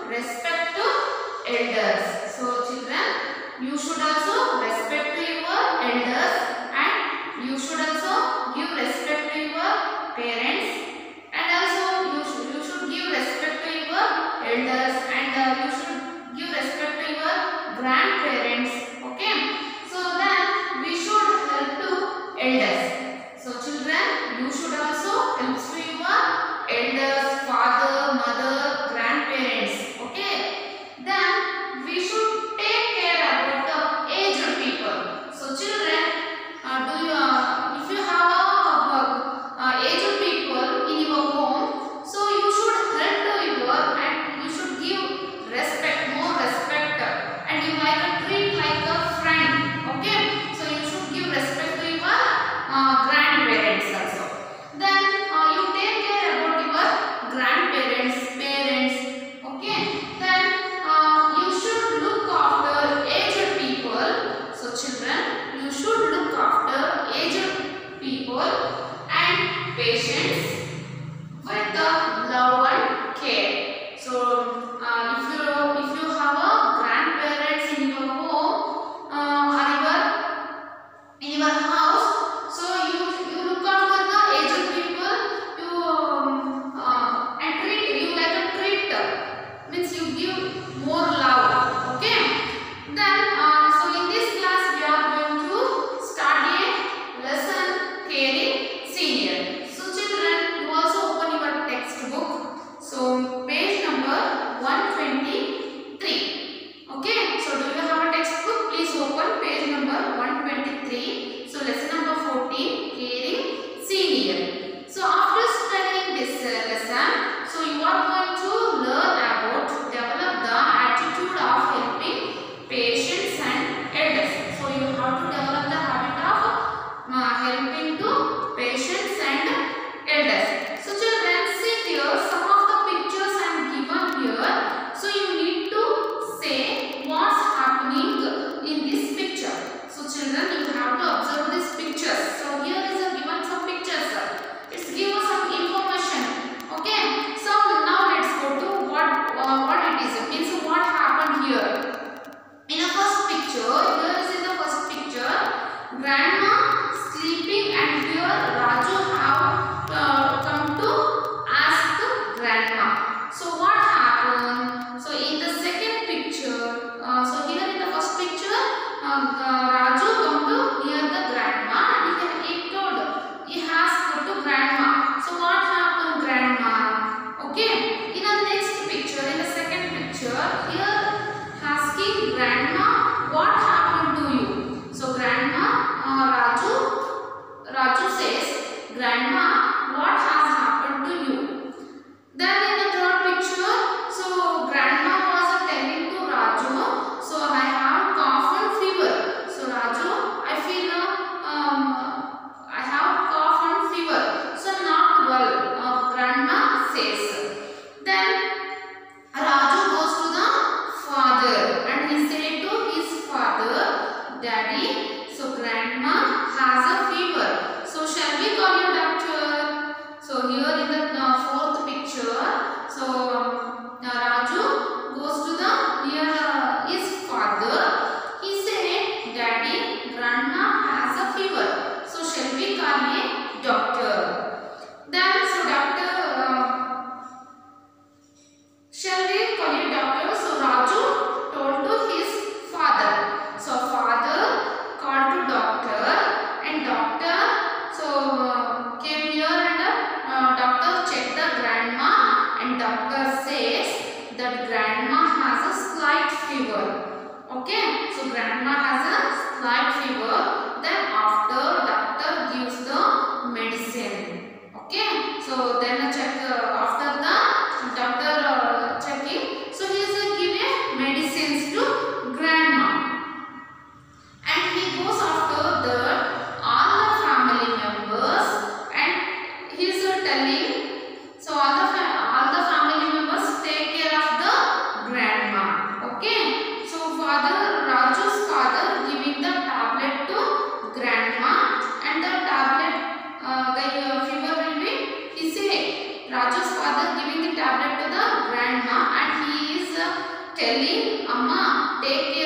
respect to elders. So children, you should also respect to your elders, and you should also give respect to your parents, and also you should give respect to your elders, and you should give respect to your grandparents. Okay, so then we should help to elders. So children, you should also help to your elders, father, mother, grandparents. Okay, then we should take care about the aged people. So children, if you have aged people in your home, so you should help to your, and you should give respect, more respect, and you like a treat like a friend. Okay, so you should give respect to your grandparents also. Then you take care about your grandparents, parents. Okay, then you should look after aged people. So children, you should look after aged people and patients with the love and care. So if you have a grandparents in your home or in your house, so you look after the aged people, and treat you like a treat, means you give more love. Okay, then so in this class we are going to start a lesson, caring senior. So children, you also open your textbook. So page number 123. Okay, so do you have a textbook? Please open page number 123. So lesson number 14, caring senior. So after studying this lesson, so you are going to learn about, develop the attitude of helping patients and elders. So you have to develop the habit of helping to patients and elders. So children, see here some of the pictures I am given here. So you need to say what's happening in this picture. So children, you have to observe these pictures. So here is given some pictures. It's given some information. Okay. So now let's go to what it is. It means what happened here. In the first picture, here is in the first picture, grandma sleeping, and here Raju have come to ask grandma. So what happened? So in the second picture, so here in the first picture, Raju come to near the grandma, and he told, he asked to grandma. So what happened, grandma? Okay. In the next picture, in the second picture, here asking grandma, what happened to you? So grandma, Raju says, grandma, what has happened to you? Then in the third picture, so grandma was telling to Raju, so I have cough and fever. So Raju, I feel I have cough and fever. So not well, grandma says. Then Raju goes to the father, and he said to his father, Daddy, so grandma has a fever. So shall we call your doctor? So here in the fourth picture, so Raju goes to the near his father. He said, Daddy, grandma has a fever. So shall we call a doctor? Then so doctor, shall we call a doctor? So Raju told to his father. So father called to doctor, and doctor came here, and doctor checked the grandma, and doctor says that grandma has a slight fever. Okay, so grandma has a slight fever. Then after doctor gives the medicine. Okay, so then check after the doctor checking, so he is giving medicines to grandma, and he goes after that all the family members, and he is telling, so all the family members take care of the grandma. Okay, so Raju's father giving the tablet to grandma, telling, Amma,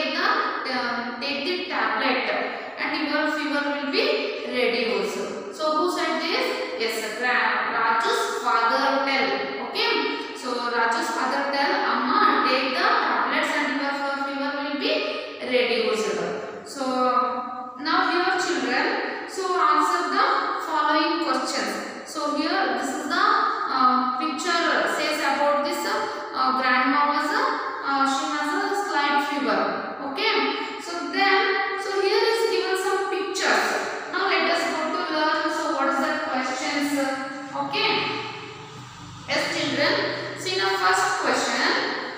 take the tablet and your fever will be reduced. So who said this? Yes, Raju's father tell. Okay. So Raju's father tell, Amma, take the tablets and your fever will be reduced. So now here children, so answer the following questions. So here this is the picture says about this grandma was she has a slight fever. Okay. So then, so here is given some pictures. Now let us go to learn. So what is the questions? Okay. Yes children. See now first question.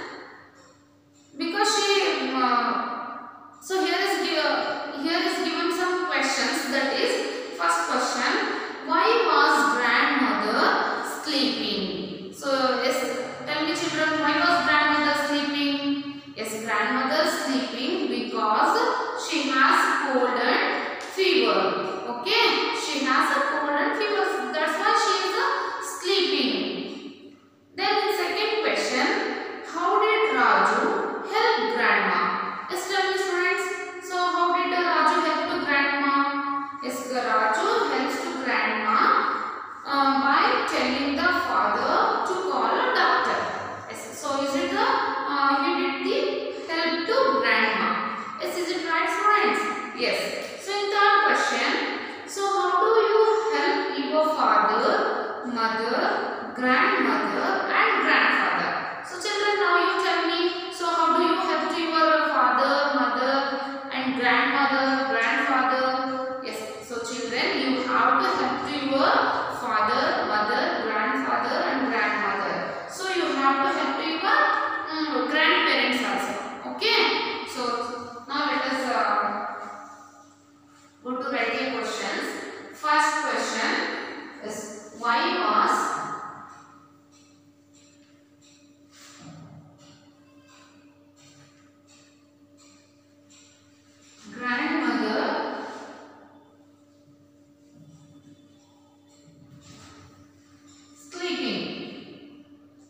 Because she so here is given some questions. That is first question. Why was grandmother sleeping? So yes, tell me children, why was grandmother sleeping? Yes, grandmother sleeping because she has cold and fever. Okay, she has a cold and fever. That's why she is sleeping. Then in second question, how did Raju help grandma? Yes, tell me students. So how did Raju help to grandma? Yes, Raju helps to grandma by telling the father to call a doctor. Yes, so is it he did the help to grandma? Yes, is it right students? Yes. So in third question, so how do you help your father, mother, grandmother and grandfather? So children, now you tell me, so how do you help to your father, mother and grandmother, grandfather? Yes, so children, you have to help to your father, mother, grandfather and grandmother. So you have to help to your grandparents also. Okay. So now let us go to writing questions. First question is, why was grandmother sleeping?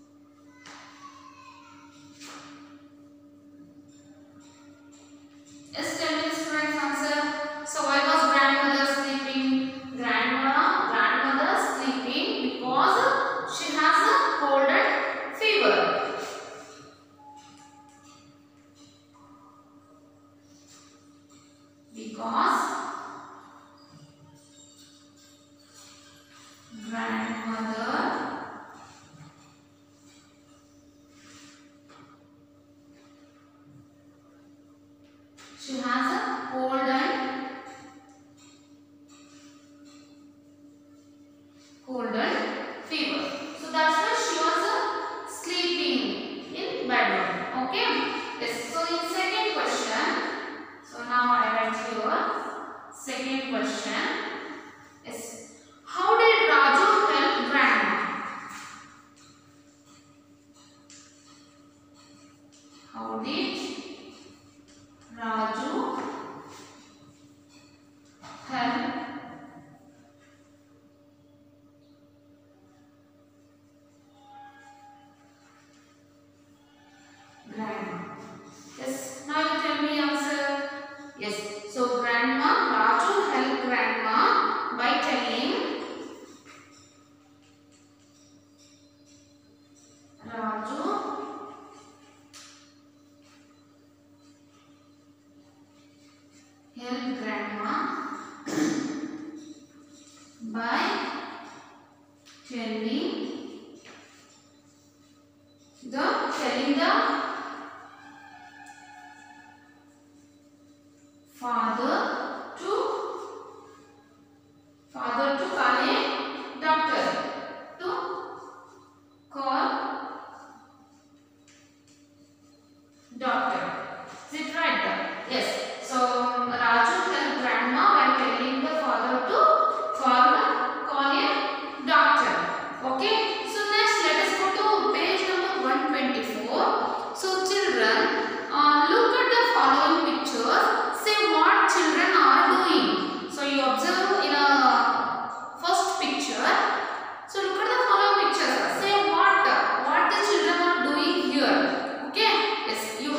Yes, tell me the students answer. So why was grandmother sleeping? Grandmother sleeping because she has a cold and fever. Because grandmother she has a cold and fever. So that's why she was sleeping in bedroom. Okay. Yes. So in second question. So now I write here second question is, how did Raju help grandma? How did Raju help grandma? Yes, now you tell me answer. Yes, so Raju helped grandma by telling Raju helped grandma by telling the father to call a doctor, to call doctor. Is it right? Yes. So Raju helped grandma by telling the father to call a doctor. Okay. So next let us go to page number 124. So children, look at the following pictures. Say what children are doing. So you observe in a first picture. So look at the following pictures. Say what the children are doing here. Okay. Yes, you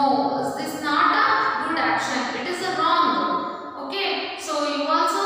No, this is not a good action. It is a wrong. Okay. So you also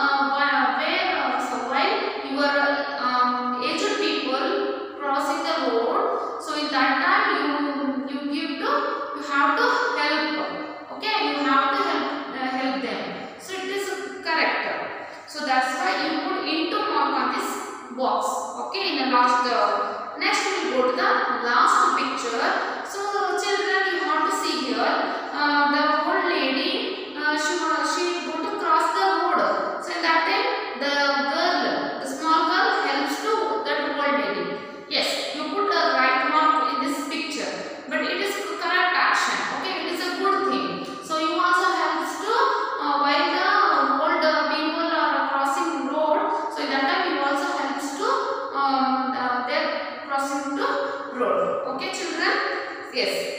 while your aged people crossing the road. So in that time you have to help. Okay, you have to help them. So it is correct. So that's why you put into mark on this box. Okay, in the last next we will go to the last picture. So children, you have to see here the old lady. She going to cross the road. So in that time the small girl helps to that old lady. Yes, you put a right mark in this picture, but it is correct action. Okay, it is a good thing. So you also helps to while the old people are crossing road. So in that time you also helps to they're crossing the road. Okay, children. Yes.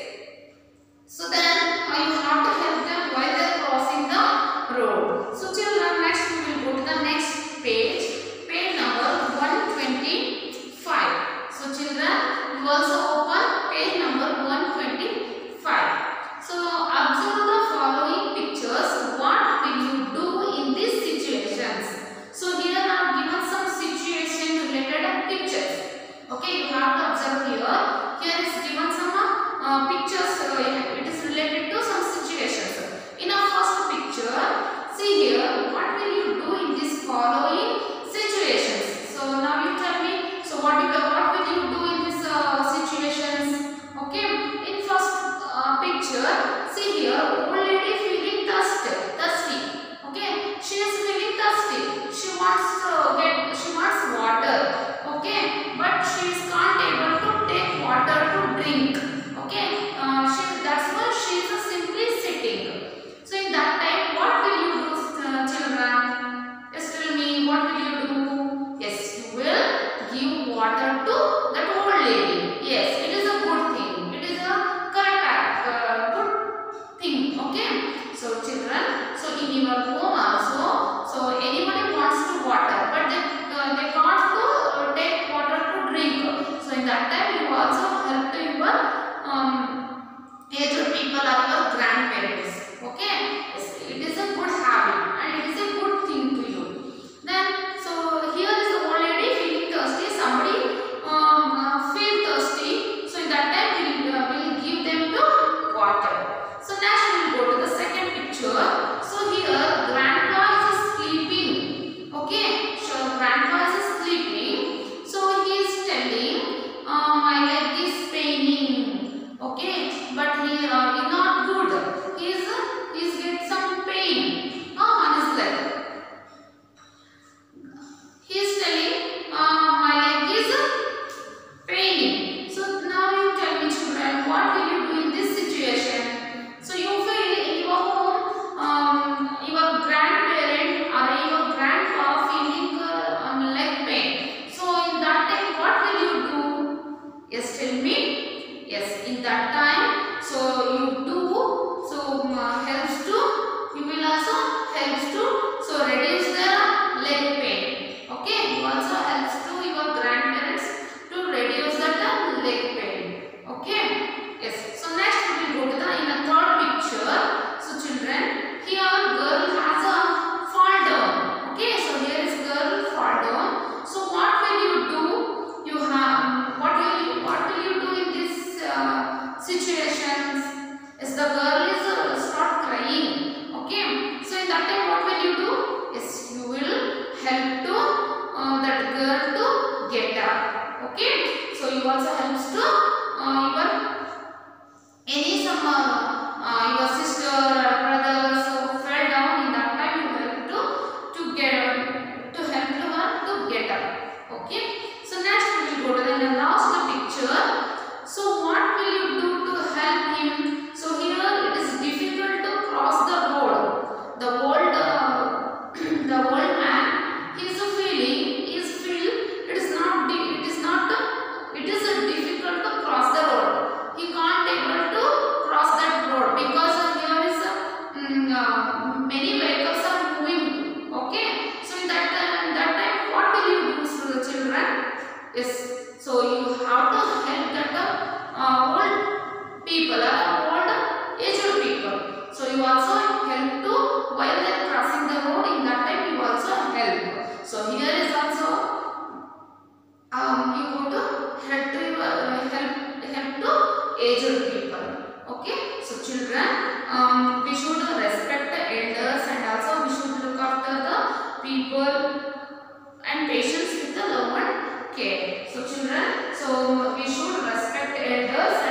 children, we should respect the elders and also we should look after the people and patients with the love and care. So children, so we should respect elders